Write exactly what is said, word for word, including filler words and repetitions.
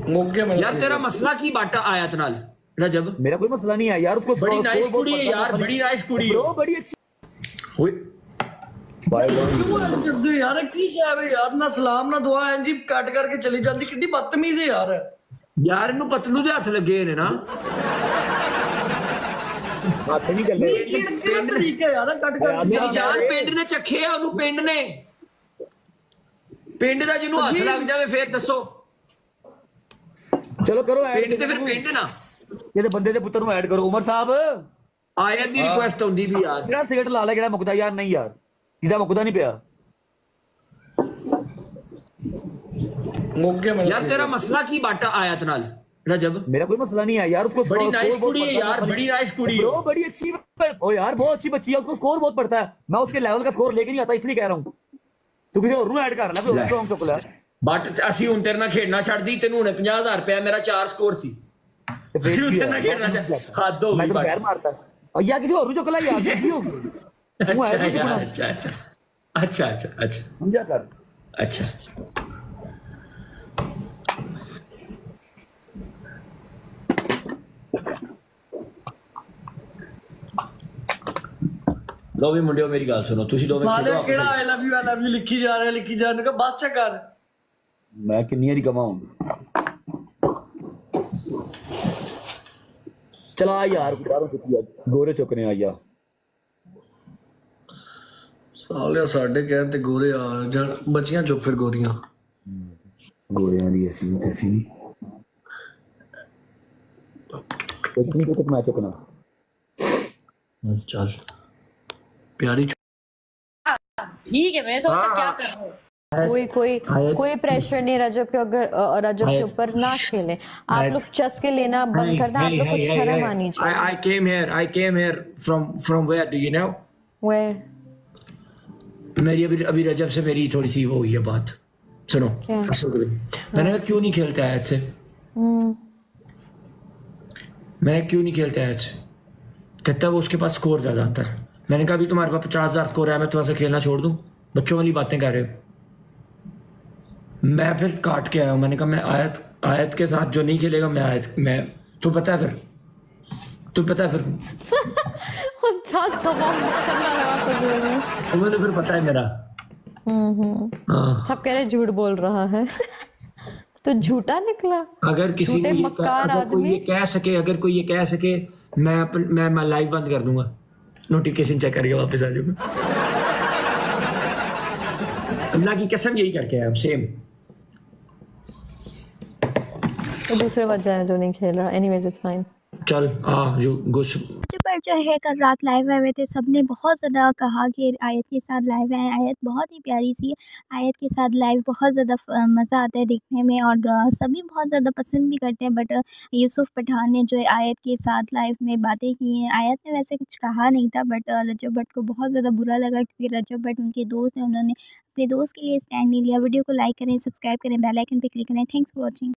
मौके में यार तेरा मसला की बाटा आयत नाल रजब? मेरा कोई मसला नहीं है यार, उसको बड़ी नाइस कुड़ी है यार, बड़ी नाइस कुड़ी ब्रो, बड़ी अच्छी। ओए बाय क्यों ऐसे करदे हो यार? की शय है यार, ना सलाम ना दुआ, इंजी कट करके चली जाती, कितनी बदतमीज है यार। यार इनू पतलू दे हथ लगे ने ना, हाथ नहीं कर नहीं किड़ किड़ा तरीका है यार कट कर। मेरी जान पिंड ने चखे आ, ओनू पिंड ने पिंड दा जिन्नू हथ लग जावे फिर दसो। चलो करो ऐड, पिंड ते फिर पिंड ना, ये बंदे दे पुत्र नु ऐड करो। उमर साहब आयत दी रिक्वेस्ट होंदी भी यार, किहड़ा सिगरेट ला ले, किहड़ा मुकदा यार? नहीं यार, किहदा मुकदा नहीं पिया। मौके में अच्छा। यार तेरा मसला की बाटा आयत नाल रजब? मेरा कोई मसला नहीं है यार, उसको बड़ी स्कोर नाइस बहुत कुड़ी है पड़ता यार, बड़ी नाइस कुड़ी ब्रो, बड़ी अच्छी। ओ यार बहुत अच्छी बच्ची है, उसको स्कोर बहुत पड़ता है। मैं उसके लेवल का स्कोर लेके नहीं आता, इसलिए कह रहा हूं। तू किसी और नु ऐड कर ले, फिर स्ट्रांग चुक ले। बट ਅਸੀਂ ਹੁਣ ਤੇਰੇ ਨਾਲ ਖੇਡਣਾ ਛੱਡ ਦੀ, ਤੈਨੂੰ ਹੁਣੇ ਪੰਜਾਹ ਹਜ਼ਾਰ ਰੁਪਏ ਮੇਰਾ ਚਾਰ ਸਕੋਰ ਸੀ। ਅਸੀਂ ਹੁਣ ਤੇਰੇ ਨਾਲ ਖੇਡਣਾ ਛੱਡ, ਹੱਦ ਹੋ मैं ਗਈ तो बट। पैर मारता है और या किसी और नु चुक ले यार, की हो गई? तू अच्छा ऐड यार, चुकना अच्छा अच्छा अच्छा अच्छा अच्छा समझा कर। अच्छा लो भी मुंडियो मेरी गल सुनो, तुसी दोवें साले खेडो केड़ा आपस I love you I love you लिखी जा रहे लिखी जा रहे, बस च कर। मैं कितनी हरी कमाऊं। चला यार, बाहरों चुकी गोरे चुकने आया। साले साडे कहन ते गोरे आ जान, बचियां चुप फिर गोरियां। गोरियां दी ऐसी नहीं तैसी नहीं, कितनी तो मैं चुकना। चल प्यारी ठीक है, मैंने सोचा क्या कर रहे हो। कोई कोई कोई प्रेशर नहीं रजब के, अगर अ, रजब के ऊपर ना खेलें आप लोग। चस के लेना बंद कर दें, आप लोग को शर्म आनी चाहिए। I I came here I came here from from where do you know? Where? मेरी अभी अभी रजब से मेरी थोड़ी सी वो हुई है बात, सुनो। क्या? मैंने कहा क्यों नहीं खेलते आयत से, मैं क्यों नहीं खेलते आयत से? कहता है वो उसके पास स्कोर ज्यादा आता है। मैंने कहा अभी तुम्हारे पास पचास हजार स्कोर है, मैं थोड़ा सा खेलना छोड़ दूं? बच्चों वाली बातें कर रहे हो। मैं फिर काट के आया हूं, मैंने कहा मैं आयत आयत के साथ जो नहीं खेलेगा मैं आयत मैं तो पता है फिर तो पता है फिर तुम्हें तो फिर पता है मेरा। हाँ। सब कह रहे झूठ बोल रहा है तो झूठा निकला। अगर किसी ने ये मक्कार अगर कोई ये आदमी। कह सके अगर कोई ये कह सके मैं अपन मैं, मैं लाइव बंद कर दूंगा, नोटिफिकेशन चेक करके वापस आ जाऊंगा। अल्लाह की कसम यही करके आया सेम। तो दूसरे वजह है जो नहीं खेल रहा। Anyways it's fine. चल आ जो गुस पर जो है कल रात लाइव आए हुए थे, सबने बहुत ज़्यादा कहा कि आयत के साथ लाइव आए। आयत बहुत ही प्यारी सी है, आयत के साथ लाइव बहुत ज़्यादा मज़ा आता है देखने में और सभी बहुत ज़्यादा पसंद भी करते हैं। बट यूसुफ पठान ने जो है आयत के साथ लाइव में बातें की हैं। आयत ने वैसे कुछ कहा नहीं था, बट रजब भट्ट को बहुत ज़्यादा बुरा लगा क्योंकि रजब भट्ट उनके दोस्त हैं, उन्होंने अपने दोस्त के लिए स्टैंड नहीं लिया। वीडियो को लाइक करें, सब्सक्राइब करें, बेल आइकन पर क्लिक करें। Thanks for watching.